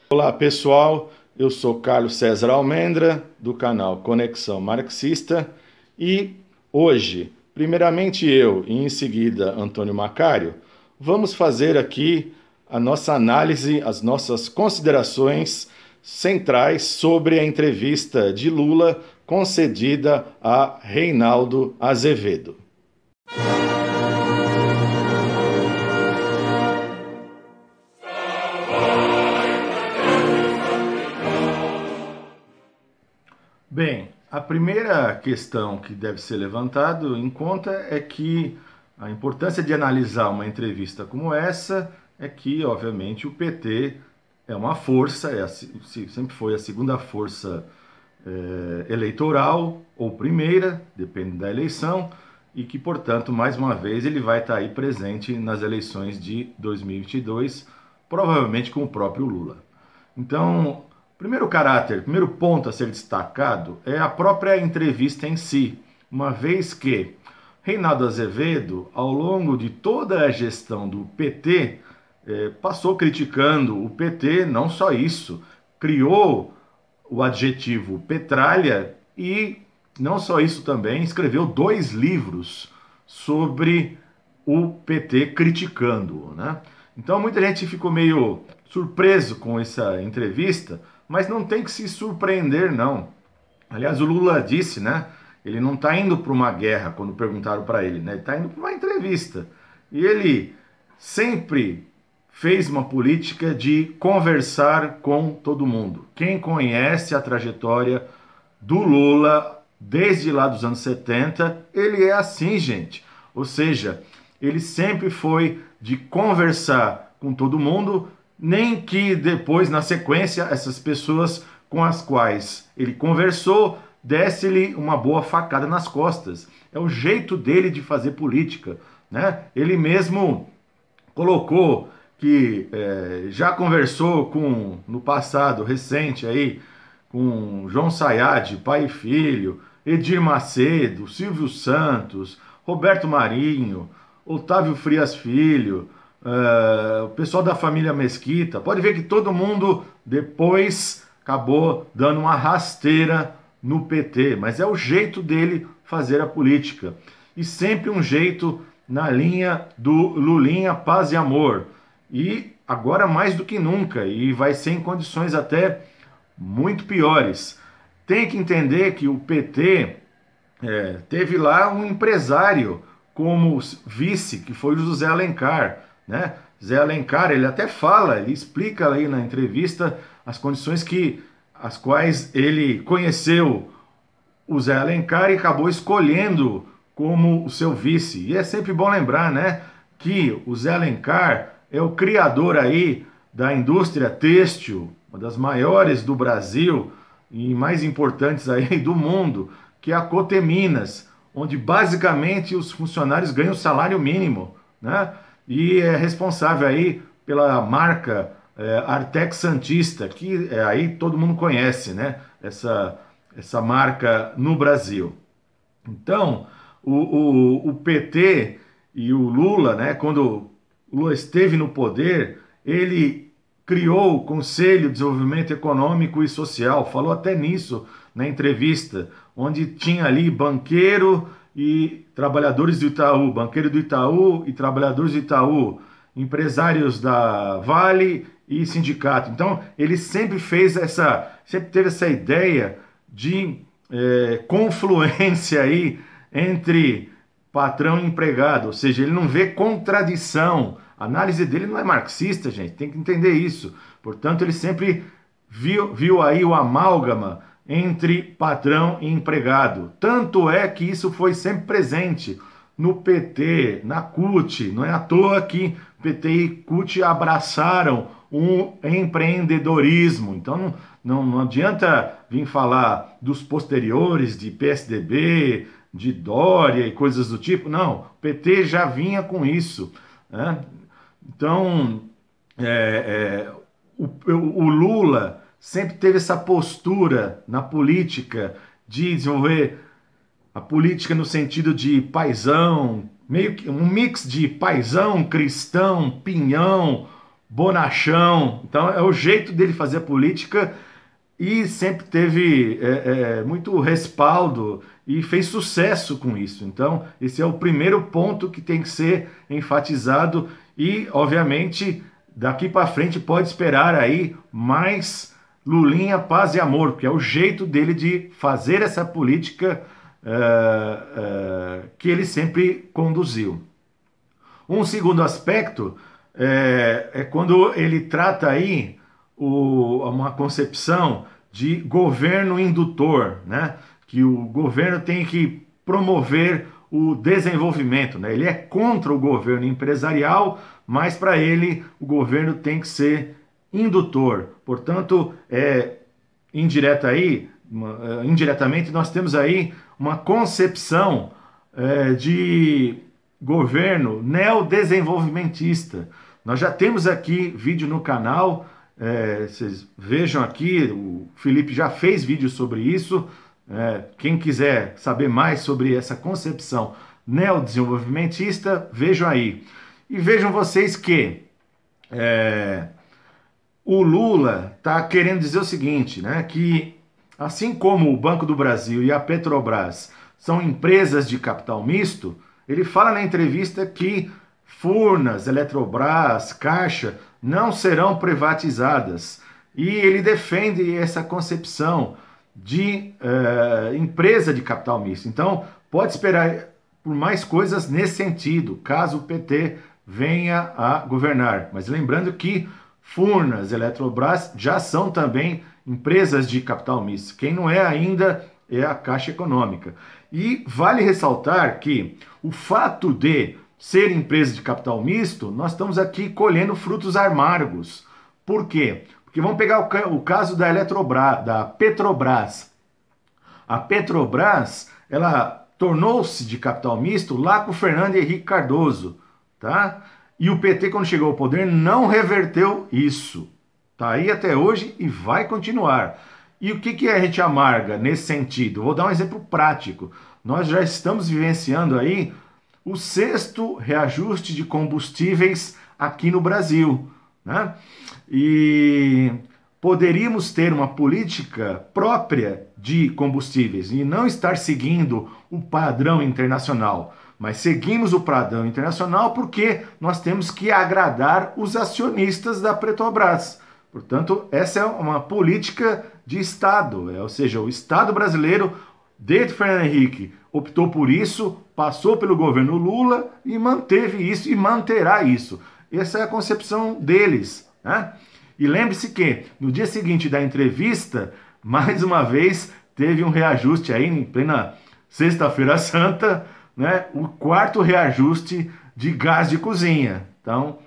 Olá pessoal, eu sou Carlos César Almendra, do canal Conexão Marxista, e hoje, primeiramente eu e em seguida Antônio Macário, vamos fazer aqui a nossa análise, as nossas considerações centrais sobre a entrevista de Lula concedida a Reinaldo Azevedo. Bem, a primeira questão que deve ser levantado em conta é que a importância de analisar uma entrevista como essa é que, obviamente, o PT é uma força, sempre foi a segunda força eleitoral, ou primeira, depende da eleição, e que, portanto, mais uma vez ele vai estar aí presente nas eleições de 2022, provavelmente com o próprio Lula. Então, primeiro ponto a ser destacado é a própria entrevista em si, uma vez que Reinaldo Azevedo, ao longo de toda a gestão do PT, passou criticando o PT, não só isso, criou o adjetivo petralha e, não só isso também, escreveu 2 livros sobre o PT criticando-o, né? Então muita gente ficou meio surpreso com essa entrevista, mas não tem que se surpreender, não. Aliás, o Lula disse, né? Ele não está indo para uma guerra, quando perguntaram para ele, né? Ele está indo para uma entrevista. E ele sempre fez uma política de conversar com todo mundo. Quem conhece a trajetória do Lula desde lá dos anos 70, ele é assim, gente. Ou seja, ele sempre foi de conversar com todo mundo, nem que depois, na sequência, essas pessoas com as quais ele conversou desse-lhe uma boa facada nas costas. É o jeito dele de fazer política, né? Ele mesmo colocou que já conversou com, no passado recente aí, com João Sayad, pai e filho, Edir Macedo, Silvio Santos, Roberto Marinho, Otávio Frias Filho, o pessoal da família Mesquita. Pode ver que todo mundo depois acabou dando uma rasteira no PT, mas é o jeito dele fazer a política. E sempre um jeito na linha do Lulinha, paz e amor. E agora mais do que nunca, e vai ser em condições até muito piores. Tem que entender que o PT teve lá um empresário como vice, que foi o José Alencar, né? Zé Alencar, ele até fala, ele explica aí na entrevista as condições as quais ele conheceu o Zé Alencar e acabou escolhendo como o seu vice. E é sempre bom lembrar, né, que o Zé Alencar é o criador aí da indústria têxtil, uma das maiores do Brasil e mais importantes aí do mundo, que é a Coteminas, onde basicamente os funcionários ganham salário mínimo, né? E é responsável aí pela marca Artex Santista, que aí todo mundo conhece, né? Essa marca no Brasil. Então, o PT e o Lula, né, quando o Lula esteve no poder, ele criou o Conselho de Desenvolvimento Econômico e Social, falou até nisso na entrevista, onde tinha ali banqueiro e trabalhadores do Itaú, banqueiro do Itaú e trabalhadores do Itaú, empresários da Vale e sindicato. Então, ele sempre sempre teve essa ideia de confluência aí entre patrão e empregado, ou seja, ele não vê contradição. A análise dele não é marxista, gente, tem que entender isso. Portanto, ele sempre viu aí o amálgama entre patrão e empregado. Tanto é que isso foi sempre presente no PT, na CUT. Não é à toa que PT e CUT abraçaram um empreendedorismo. Então não adianta vir falar dos posteriores de PSDB, de Dória e coisas do tipo. Não, o PT já vinha com isso, né? Então, o Lula sempre teve essa postura na política de desenvolver a política no sentido de paisão, meio que um mix de paisão, cristão, pinhão, bonachão. Então é o jeito dele fazer política e sempre teve muito respaldo e fez sucesso com isso. Então esse é o primeiro ponto que tem que ser enfatizado e, obviamente, daqui para frente pode esperar aí mais Lulinha, paz e amor, porque é o jeito dele de fazer essa política que ele sempre conduziu. Um segundo aspecto é quando ele trata aí uma concepção de governo indutor, né? Que o governo tem que promover o desenvolvimento, né? Ele é contra o governo empresarial, mas para ele o governo tem que ser indutor. Portanto, indiretamente nós temos aí uma concepção de governo neodesenvolvimentista. Nós já temos aqui vídeo no canal, vocês vejam aqui, o Felipe já fez vídeo sobre isso. Quem quiser saber mais sobre essa concepção neodesenvolvimentista, vejam aí. E vejam vocês que o Lula está querendo dizer o seguinte, né, que assim como o Banco do Brasil e a Petrobras são empresas de capital misto, ele fala na entrevista que Furnas, Eletrobras, Caixa não serão privatizadas. E ele defende essa concepção de empresa de capital misto. Então, pode esperar por mais coisas nesse sentido, caso o PT venha a governar. Mas lembrando que Furnas, Eletrobras já são também empresas de capital misto. Quem não é ainda é a Caixa Econômica. E vale ressaltar que o fato de ser empresa de capital misto, nós estamos aqui colhendo frutos amargos. Por quê? Porque vamos pegar o caso da Eletrobras, da Petrobras. A Petrobras, ela tornou-se de capital misto lá com o Fernando Henrique Cardoso, tá? E o PT, quando chegou ao poder, não reverteu isso. Tá aí até hoje e vai continuar. E o que a gente amarga nesse sentido? Vou dar um exemplo prático. Nós já estamos vivenciando aí o 6º reajuste de combustíveis aqui no Brasil, né? E poderíamos ter uma política própria de combustíveis e não estar seguindo o padrão internacional. Mas seguimos o padrão internacional porque nós temos que agradar os acionistas da Petrobras. Portanto, essa é uma política de Estado, ou seja, o Estado brasileiro, desde Fernando Henrique, optou por isso, passou pelo governo Lula e manteve isso e manterá isso. Essa é a concepção deles, né? E lembre-se que no dia seguinte da entrevista, mais uma vez, teve um reajuste aí em plena Sexta-feira Santa, né? O 4º reajuste de gás de cozinha. Então,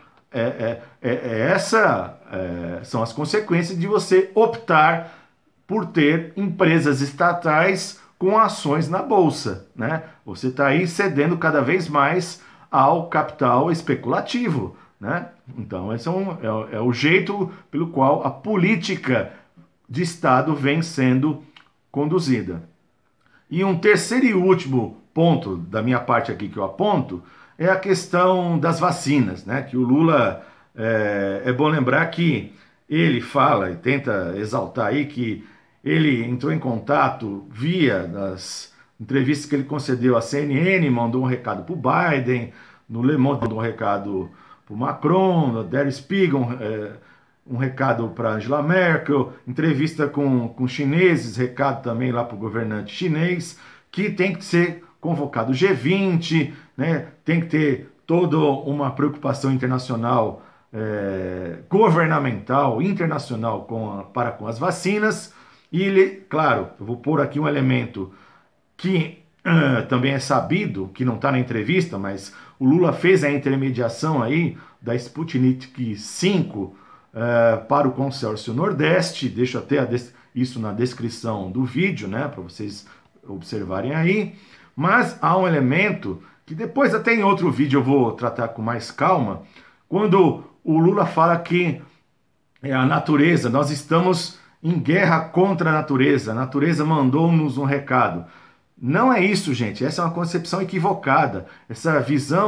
são as consequências de você optar por ter empresas estatais com ações na bolsa, né? Você está aí cedendo cada vez mais ao capital especulativo, né? Então esse é o jeito pelo qual a política de Estado vem sendo conduzida. E um terceiro e último ponto da minha parte aqui que eu aponto é a questão das vacinas, né? Que o Lula, é bom lembrar que ele fala e tenta exaltar aí que ele entrou em contato via das entrevistas que ele concedeu à CNN, mandou um recado para o Biden, no Le Monde mandou um recado para o Macron, no Der Spiegel, um recado para Angela Merkel, entrevista com chineses, recado também lá para o governante chinês, que tem que ser convocado o G20, né? Tem que ter toda uma preocupação internacional, governamental, internacional para com as vacinas. E ele, claro, eu vou pôr aqui um elemento que também é sabido, que não está na entrevista, mas o Lula fez a intermediação aí da Sputnik 5 para o consórcio Nordeste. Deixo até isso na descrição do vídeo, né, para vocês observarem aí. Mas há um elemento que depois até em outro vídeo eu vou tratar com mais calma, quando o Lula fala que a natureza, nós estamos em guerra contra a natureza mandou-nos um recado. Não é isso, gente, essa é uma concepção equivocada. Essa visão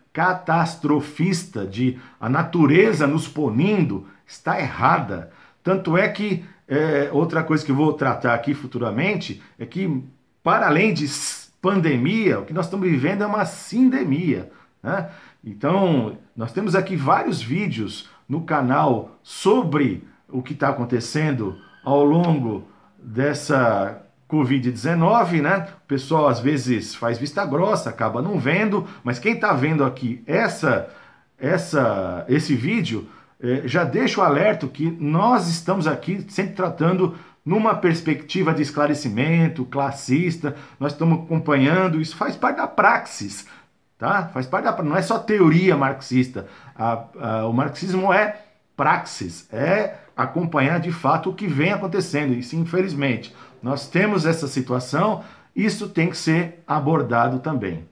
catastrofista de a natureza nos punindo está errada. Tanto é que, outra coisa que eu vou tratar aqui futuramente, é que, para além de pandemia, o que nós estamos vivendo é uma sindemia, né? Então, nós temos aqui vários vídeos no canal sobre o que está acontecendo ao longo dessa Covid-19, né? O pessoal às vezes faz vista grossa, acaba não vendo, mas quem está vendo aqui esse vídeo, já deixa o alerta que nós estamos aqui sempre tratando numa perspectiva de esclarecimento, classista, nós estamos acompanhando, isso faz parte da praxis, tá? Faz parte não é só teoria marxista, o marxismo é praxis, é acompanhar de fato o que vem acontecendo, e sim, infelizmente, nós temos essa situação, isso tem que ser abordado também.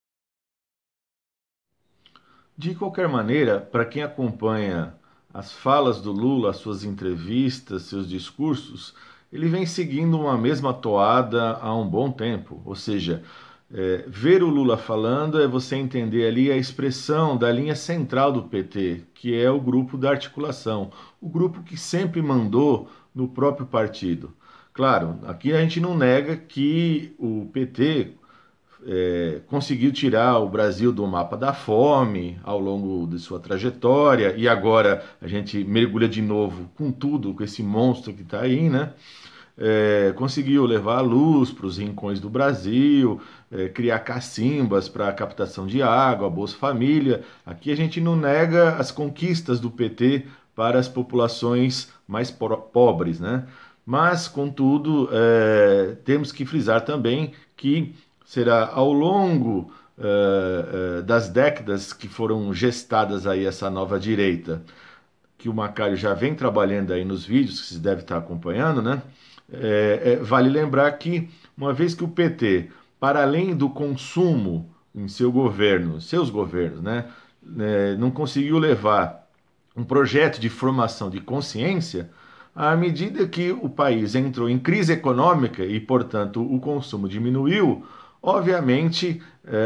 De qualquer maneira, para quem acompanha as falas do Lula, as suas entrevistas, seus discursos, ele vem seguindo uma mesma toada há um bom tempo. Ou seja, ver o Lula falando é você entender ali a expressão da linha central do PT, que é o grupo da articulação, o grupo que sempre mandou no próprio partido. Claro, aqui a gente não nega que o PT conseguiu tirar o Brasil do mapa da fome ao longo de sua trajetória, e agora a gente mergulha de novo com tudo, com esse monstro que está aí, né? Conseguiu levar a luz para os rincões do Brasil, criar cacimbas para a captação de água, Bolsa Família. Aqui a gente não nega as conquistas do PT para as populações mais pobres, né? Mas, contudo, temos que frisar também que será ao longo das décadas que foram gestadas aí essa nova direita, que o Macário já vem trabalhando aí nos vídeos, que vocês devem estar acompanhando, né? Vale lembrar que, uma vez que o PT, para além do consumo em seu governo, seus governos, né, não conseguiu levar um projeto de formação de consciência, à medida que o país entrou em crise econômica e, portanto, o consumo diminuiu, obviamente,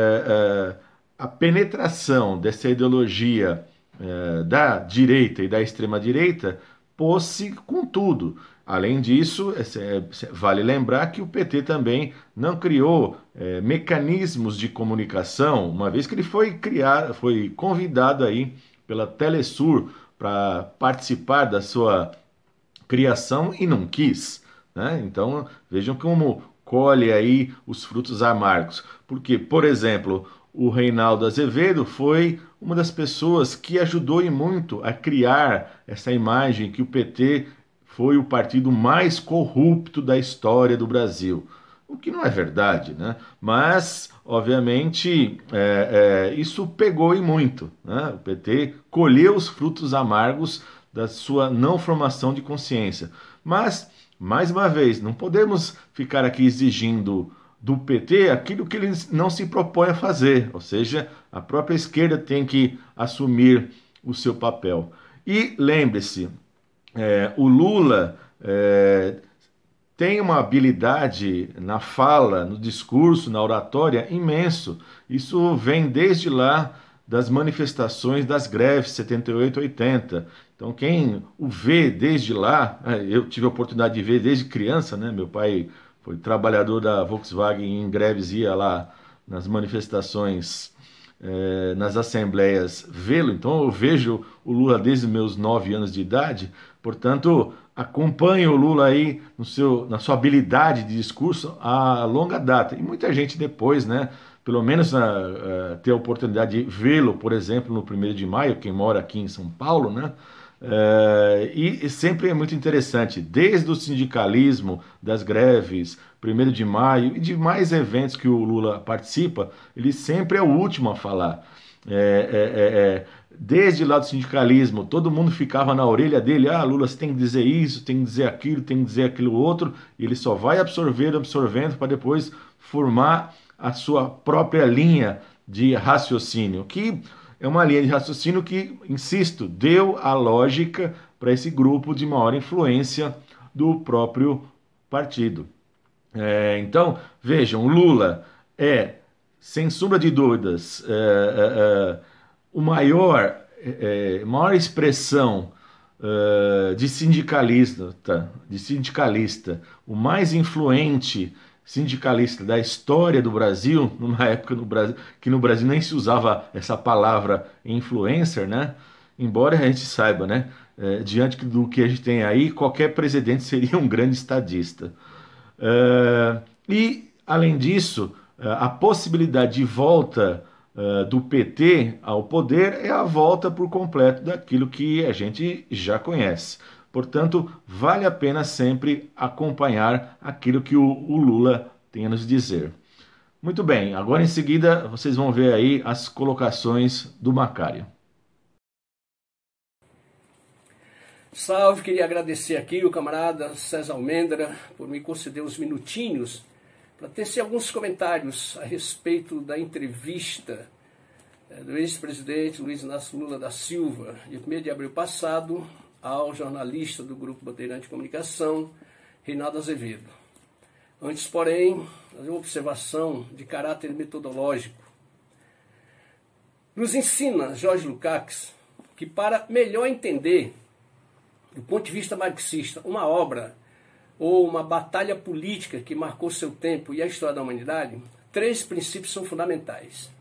a penetração dessa ideologia da direita e da extrema-direita pôs-se com tudo. Além disso, vale lembrar que o PT também não criou mecanismos de comunicação, uma vez que ele foi convidado aí pela Telesur para participar da sua criação e não quis, né? Então, vejam como colhe aí os frutos amargos. Porque, por exemplo, o Reinaldo Azevedo foi uma das pessoas que ajudou e muito a criar essa imagem que o PT foi o partido mais corrupto da história do Brasil. O que não é verdade, né? Mas, obviamente, isso pegou e muito, né? O PT colheu os frutos amargos da sua não formação de consciência. Mas, mais uma vez, não podemos ficar aqui exigindo do PT aquilo que ele não se propõe a fazer, ou seja, a própria esquerda tem que assumir o seu papel. E lembre-se, o Lula tem uma habilidade na fala, no discurso, na oratória imenso. Isso vem desde lá das manifestações das greves 78, 80. Então quem o vê desde lá, eu tive a oportunidade de ver desde criança, né? Meu pai foi trabalhador da Volkswagen, em greves ia lá nas manifestações, nas assembleias vê-lo. Então eu vejo o Lula desde meus 9 anos de idade, portanto acompanho o Lula aí na sua habilidade de discurso a longa data. E muita gente depois, né? Pelo menos ter a oportunidade de vê-lo, por exemplo, no 1º de maio, quem mora aqui em São Paulo, né? E sempre é muito interessante, desde o sindicalismo, das greves, 1º de maio e de mais eventos que o Lula participa, ele sempre é o último a falar. Desde lá do sindicalismo, todo mundo ficava na orelha dele, Lula, você tem que dizer isso, tem que dizer aquilo, tem que dizer aquilo outro, e ele só vai absorvendo para depois formar a sua própria linha de raciocínio, que é uma linha de raciocínio que, insisto, deu a lógica para esse grupo de maior influência do próprio partido. Então, vejam, Lula é sem sombra de dúvidas, o maior expressão de sindicalista, o mais influente sindicalista da história do Brasil, numa época que no Brasil nem se usava essa palavra influencer, né? Embora a gente saiba, né? Diante do que a gente tem aí, qualquer presidente seria um grande estadista. E, além disso, a possibilidade de volta do PT ao poder é a volta por completo daquilo que a gente já conhece. Portanto, vale a pena sempre acompanhar aquilo que o Lula tem a nos dizer. Muito bem, agora em seguida vocês vão ver aí as colocações do Macário. Salve, queria agradecer aqui o camarada César Almendra por me conceder uns minutinhos para tecer alguns comentários a respeito da entrevista do ex-presidente Luiz Inácio Lula da Silva, dia 1º de abril passado, ao jornalista do Grupo Bandeirante de Comunicação, Reinaldo Azevedo. Antes, porém, fazer uma observação de caráter metodológico. Nos ensina Jorge Lukács que, para melhor entender, do ponto de vista marxista, uma obra ou uma batalha política que marcou seu tempo e a história da humanidade, 3 princípios são fundamentais.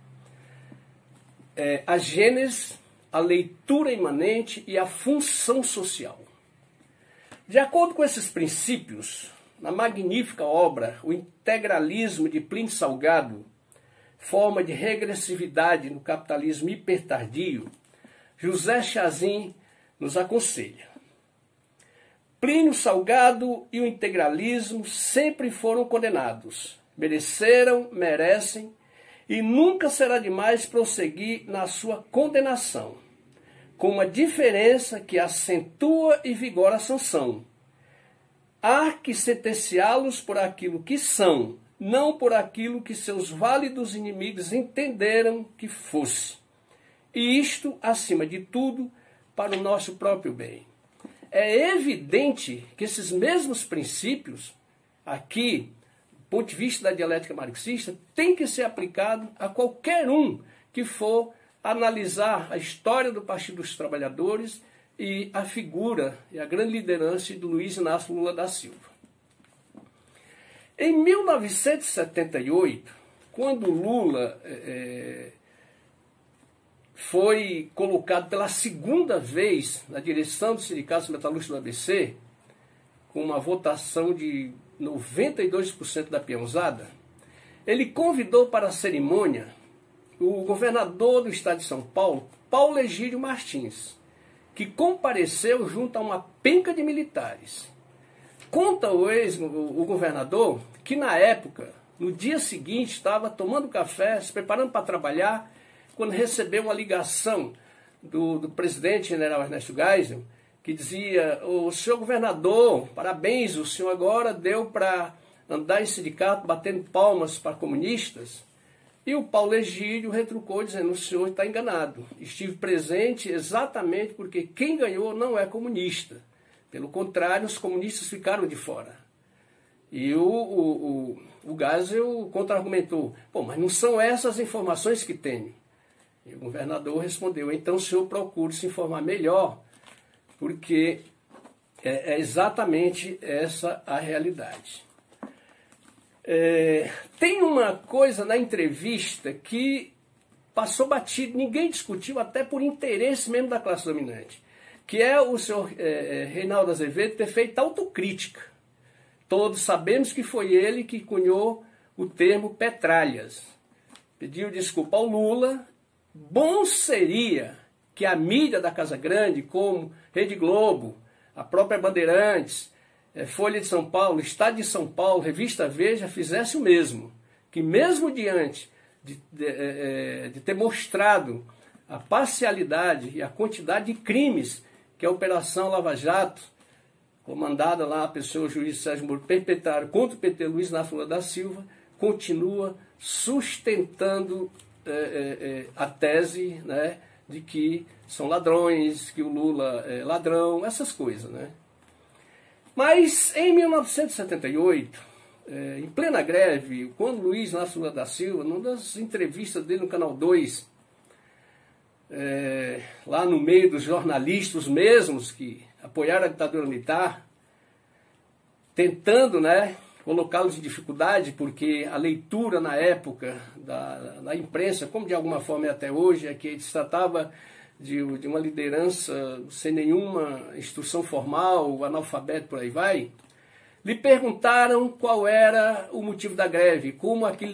A gênese, a leitura imanente e a função social. De acordo com esses princípios, na magnífica obra O Integralismo de Plínio Salgado, forma de regressividade no capitalismo hipertardio, José Chazin nos aconselha: Plínio Salgado e o integralismo sempre foram condenados, mereceram, merecem, e nunca será demais prosseguir na sua condenação, com uma diferença que acentua e vigora a sanção. Há que sentenciá-los por aquilo que são, não por aquilo que seus válidos inimigos entenderam que fosse. E isto, acima de tudo, para o nosso próprio bem. É evidente que esses mesmos princípios, aqui, do ponto de vista da dialética marxista, tem que ser aplicado a qualquer um que for analisar a história do Partido dos Trabalhadores e a figura e a grande liderança do Luiz Inácio Lula da Silva. Em 1978, quando Lula foi colocado pela segunda vez na direção dos sindicatos metalúrgicos do ABC, com uma votação de 92% da peãozada, ele convidou para a cerimônia o governador do estado de São Paulo, Paulo Egídio Martins, que compareceu junto a uma penca de militares. Conta o governador que, na época, no dia seguinte, estava tomando café, se preparando para trabalhar, quando recebeu uma ligação do presidente general Ernesto Geisel, que dizia: o senhor governador, parabéns, o senhor agora deu para andar em sindicato batendo palmas para comunistas. E o Paulo Egídio retrucou dizendo: o senhor está enganado, estive presente exatamente porque quem ganhou não é comunista. Pelo contrário, os comunistas ficaram de fora. E o Geisel contra-argumentou: pô, mas não são essas informações que tenho. E o governador respondeu: então o senhor procure se informar melhor, porque é exatamente essa a realidade. Tem uma coisa na entrevista que passou batido, ninguém discutiu, até por interesse mesmo da classe dominante, que é o senhor Reinaldo Azevedo ter feito autocrítica. Todos sabemos que foi ele que cunhou o termo petralhas. Pediu desculpa ao Lula. Bom seria que a mídia da Casa Grande, como Rede Globo, a própria Bandeirantes, Folha de São Paulo, Estado de São Paulo, Revista Veja, fizesse o mesmo. Que mesmo diante de ter mostrado a parcialidade e a quantidade de crimes que a Operação Lava Jato, comandada lá pelo senhor juiz Sérgio Moro, perpetraram contra o PT Luiz Inácio Lula da Silva, continua sustentando a tese, né, de que são ladrões, que o Lula é ladrão, essas coisas, né? Mas em 1978, em plena greve, quando Luiz Inácio Lula da Silva, numa das entrevistas dele no Canal 2, lá no meio dos jornalistas mesmos que apoiaram a ditadura militar, tentando, né, colocá-los em dificuldade, porque a leitura na época da imprensa, como de alguma forma é até hoje, é que se tratava de uma liderança sem nenhuma instrução formal, analfabeto, por aí vai, lhe perguntaram qual era o motivo da greve, como aquilo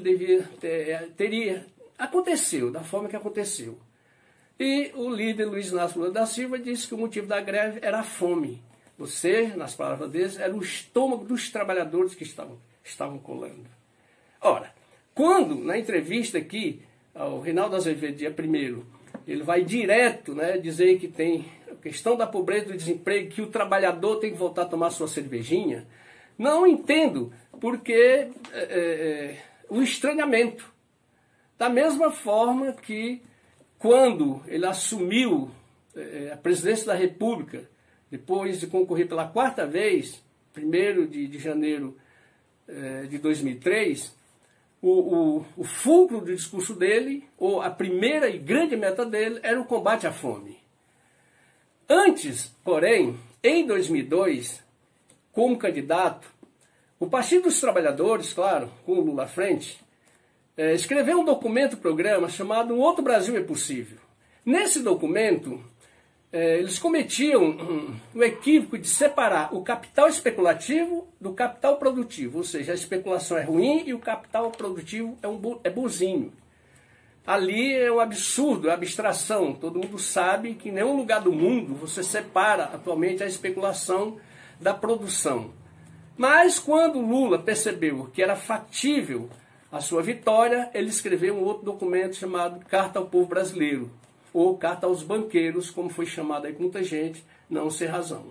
aconteceu, da forma que aconteceu. E o líder Luiz Inácio Lula da Silva disse que o motivo da greve era a fome. Ou seja, nas palavras deles, era o estômago dos trabalhadores que estavam colando. Ora, quando, na entrevista aqui, ao Reinaldo Azevedo, dia 1º, ele vai direto, né, dizer que tem a questão da pobreza e do desemprego, que o trabalhador tem que voltar a tomar sua cervejinha, não entendo, porque o estranhamento. Da mesma forma que, quando ele assumiu a presidência da República, depois de concorrer pela 4ª vez, 1º de janeiro de 2003, o fulcro do discurso dele, ou a primeira e grande meta dele, era o combate à fome. Antes, porém, em 2002, como candidato, o Partido dos Trabalhadores, claro, com o Lula à frente, escreveu um documento-programa chamado Um Outro Brasil é Possível. Nesse documento, eles cometiam o equívoco de separar o capital especulativo do capital produtivo, ou seja, a especulação é ruim e o capital produtivo é bonzinho. Ali é um absurdo, é abstração. Todo mundo sabe que em nenhum lugar do mundo você separa atualmente a especulação da produção. Mas quando Lula percebeu que era factível a sua vitória, ele escreveu um outro documento chamado Carta ao Povo Brasileiro, ou Carta aos Banqueiros, como foi chamado aí com muita gente, não sem razão.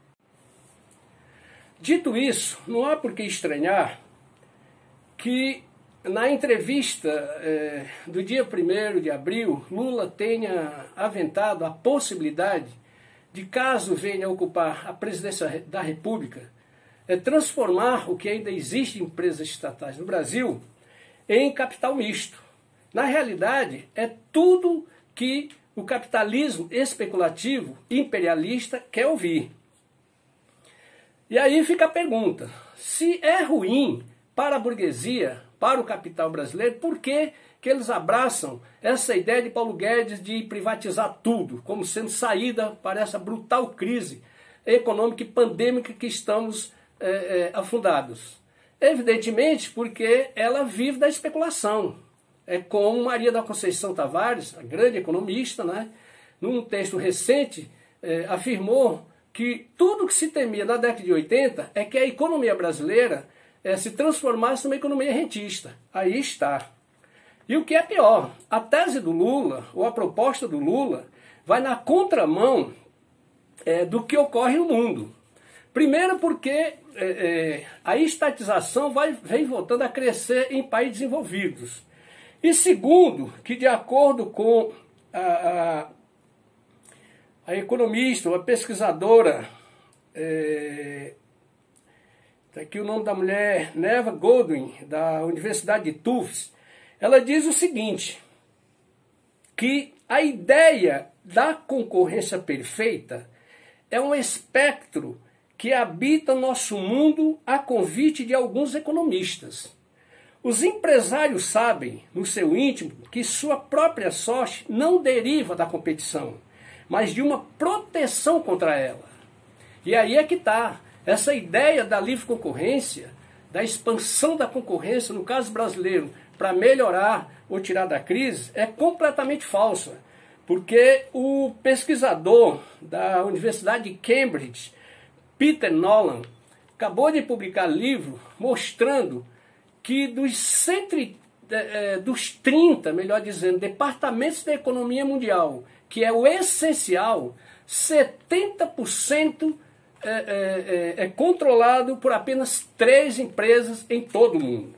Dito isso, não há por que estranhar que na entrevista do dia 1º de abril, Lula tenha aventado a possibilidade de, caso venha a ocupar a presidência da República, transformar o que ainda existe em empresas estatais no Brasil em capital misto. Na realidade, é tudo que o capitalismo especulativo imperialista quer ouvir. E aí fica a pergunta, se é ruim para a burguesia, para o capital brasileiro, por que eles abraçam essa ideia de Paulo Guedes de privatizar tudo, como sendo saída para essa brutal crise econômica e pandêmica que estamos afundados? Evidentemente porque ela vive da especulação. É como Maria da Conceição Tavares, a grande economista, né, num texto recente, afirmou que tudo que se temia na década de 80 é que a economia brasileira se transformasse numa economia rentista. Aí está. E o que é pior, a tese do Lula, ou a proposta do Lula, vai na contramão do que ocorre no mundo. Primeiro porque a estatização vem voltando a crescer em países desenvolvidos. E segundo, que de acordo com a economista, uma pesquisadora, está aqui o nome da mulher, Neva Goldwyn, da Universidade de Tufts, ela diz o seguinte, que a ideia da concorrência perfeita é um espectro que habita nosso mundo a convite de alguns economistas. Os empresários sabem, no seu íntimo, que sua própria sorte não deriva da competição, mas de uma proteção contra ela. E aí é que está. Essa ideia da livre concorrência, da expansão da concorrência, no caso brasileiro, para melhorar ou tirar da crise, é completamente falsa. Porque o pesquisador da Universidade de Cambridge, Peter Nolan, acabou de publicar livro mostrando que dos 30, melhor dizendo, departamentos da economia mundial, que é o essencial, 70% é controlado por apenas 3 empresas em todo o mundo.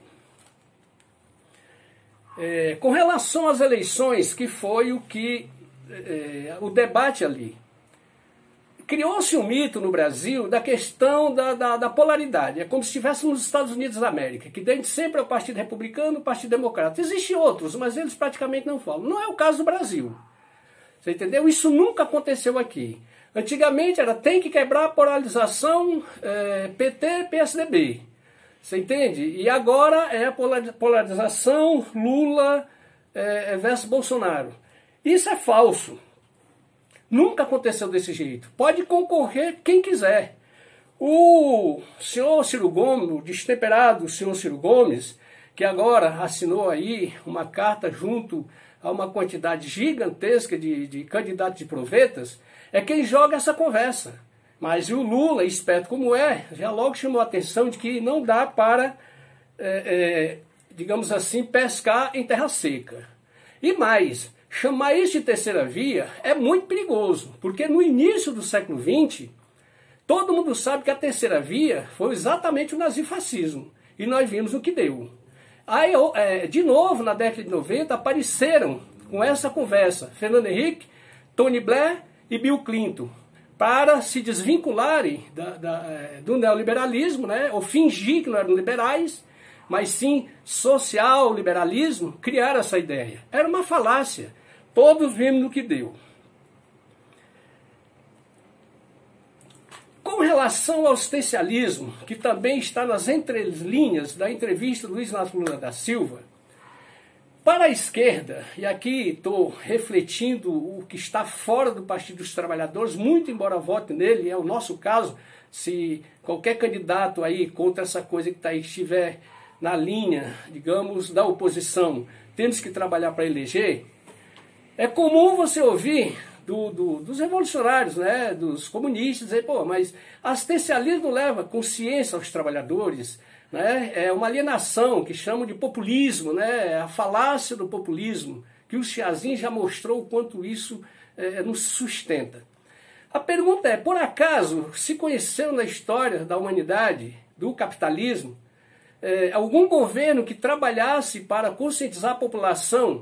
Com relação às eleições, que foi o debate ali, criou-se um mito no Brasil da questão da polaridade. É como se estivéssemos nos Estados Unidos da América, que desde sempre é o Partido Republicano e o Partido Democrata. Existem outros, mas eles praticamente não falam. Não é o caso do Brasil. Você entendeu? Isso nunca aconteceu aqui. Antigamente era tem que quebrar a polarização PT-PSDB. Você entende? E agora é a polarização Lula versus Bolsonaro. Isso é falso. Nunca aconteceu desse jeito. Pode concorrer quem quiser. O senhor Ciro Gomes, o destemperado senhor Ciro Gomes, que agora assinou aí uma carta junto a uma quantidade gigantesca de candidatos de provetas, é quem joga essa conversa. Mas o Lula, esperto como é, já logo chamou a atenção de que não dá para, digamos assim, pescar em terra seca. E mais, chamar isso de terceira via é muito perigoso, porque no início do século XX, todo mundo sabe que a terceira via foi exatamente o nazifascismo, e nós vimos o que deu. Aí, de novo, na década de 90, apareceram com essa conversa Fernando Henrique, Tony Blair e Bill Clinton, para se desvincularem do neoliberalismo, né, ou fingir que não eram liberais, mas sim social-liberalismo, criaram essa ideia. Era uma falácia. Todos vimos no que deu. Com relação ao assistencialismo, que também está nas entrelinhas da entrevista do Luiz Inácio Lula da Silva, para a esquerda, e aqui estou refletindo o que está fora do Partido dos Trabalhadores, muito embora vote nele, é o nosso caso, se qualquer candidato aí contra essa coisa que está aí estiver na linha, digamos, da oposição, temos que trabalhar para eleger, é comum você ouvir dos revolucionários, né, dos comunistas, dizer, pô, mas assistencialismo leva consciência aos trabalhadores, né, é uma alienação que chamam de populismo, né, a falácia do populismo, que o Chiazin já mostrou o quanto isso nos sustenta. A pergunta é, por acaso, se conheceu na história da humanidade, do capitalismo, algum governo que trabalhasse para conscientizar a população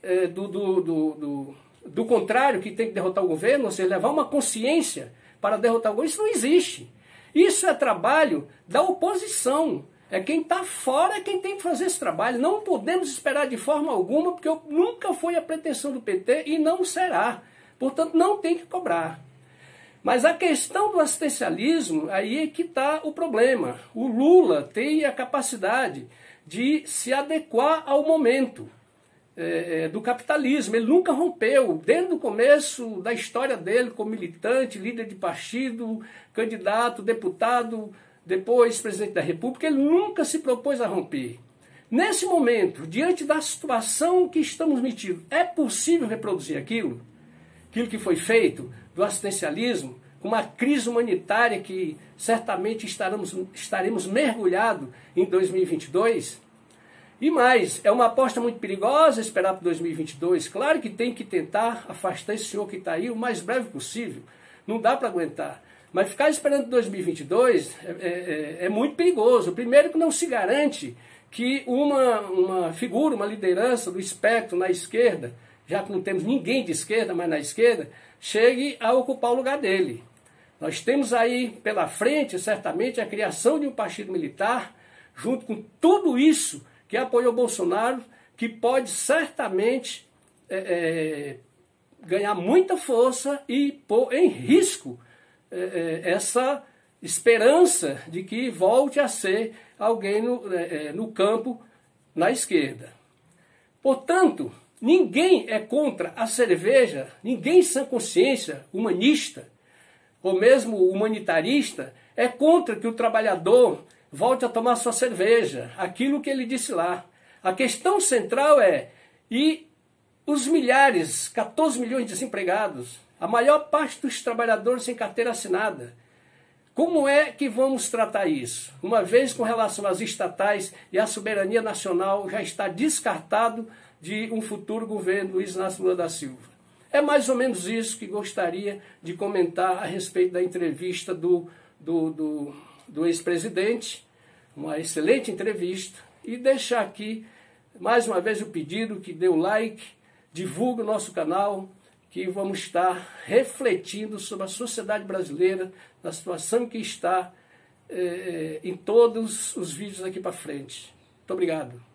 do contrário, que tem que derrotar o governo, ou seja, levar uma consciência para derrotar o governo? Isso não existe. Isso é trabalho da oposição. É quem está fora é quem tem que fazer esse trabalho. Não podemos esperar de forma alguma, porque nunca foi a pretensão do PT e não será. Portanto, não tem que cobrar. Mas a questão do assistencialismo, aí é que está o problema. O Lula tem a capacidade de se adequar ao momento do capitalismo. Ele nunca rompeu, desde o começo da história dele, como militante, líder de partido, candidato, deputado, depois presidente da República, ele nunca se propôs a romper. Nesse momento, diante da situação que estamos metidos, é possível reproduzir aquilo que foi feito do assistencialismo, com uma crise humanitária que certamente estaremos mergulhados em 2022? E mais, é uma aposta muito perigosa esperar para 2022. Claro que tem que tentar afastar esse senhor que está aí o mais breve possível. Não dá para aguentar. Mas ficar esperando 2022 é muito perigoso. Primeiro que não se garante que uma figura, uma liderança do espectro na esquerda, já que não temos ninguém de esquerda, mas na esquerda, chegue a ocupar o lugar dele. Nós temos aí pela frente, certamente, a criação de um partido militar, junto com tudo isso que apoiou Bolsonaro, que pode certamente ganhar muita força e pôr em risco essa esperança de que volte a ser alguém no campo na esquerda. Portanto, ninguém é contra a cerveja, ninguém sem consciência humanista, ou mesmo humanitarista, é contra que o trabalhador volte a tomar sua cerveja, aquilo que ele disse lá. A questão central e os milhares, 14 milhões de desempregados, a maior parte dos trabalhadores sem carteira assinada. Como é que vamos tratar isso? Uma vez com relação às estatais e à soberania nacional já está descartado de um futuro governo Luiz Inácio Lula da Silva. É mais ou menos isso que gostaria de comentar a respeito da entrevista do ex-presidente, uma excelente entrevista, e deixar aqui mais uma vez o pedido que dê o like, divulgue o nosso canal, que vamos estar refletindo sobre a sociedade brasileira, na situação em que está, em todos os vídeos aqui para frente. Muito obrigado.